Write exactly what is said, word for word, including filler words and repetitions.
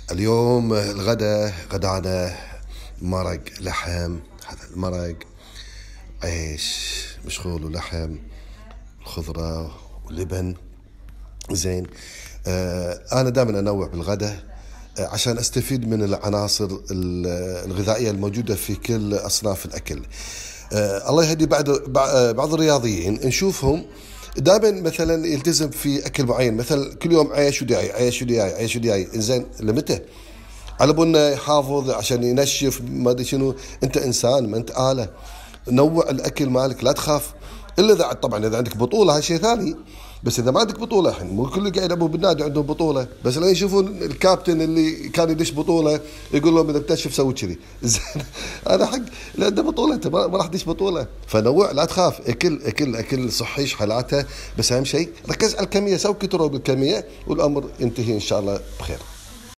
اليوم الغداء غدانا مرق لحم. هذا المرق عيش مشغول ولحم، خضرة ولبن. زين. آه أنا دائما أنوع بالغداء آه عشان أستفيد من العناصر الغذائية الموجودة في كل أصناف الأكل. آه الله يهدي بعض بعض الرياضيين نشوفهم دائما مثلا يلتزم في اكل معين، مثلا كل يوم عيش ودياي عيش ودياي عيش ودياي. انزين لمتى؟ على بنا يحافظ عشان ينشف ما ادري شنو. انت انسان ما انت آلة. نوع الاكل مالك، لا تخاف. الا اذا طبعا اذا عندك بطوله هذا شيء ثاني، بس اذا ما عندك بطوله الحين مو كل قاعد ابو بالنادي عندهم بطوله، بس لين يشوفون الكابتن اللي كان يدش بطوله يقول لهم اذا بتنشف سوي كذي. زين. هذا حق اللي عنده بطوله، انت ما راح تدش بطوله. فنوع، لا تخاف. اكل اكل اكل صحي حالاته، بس اهم شيء ركز على الكميه، سوي كنترول بالكميه والامر ينتهي ان شاء الله بخير.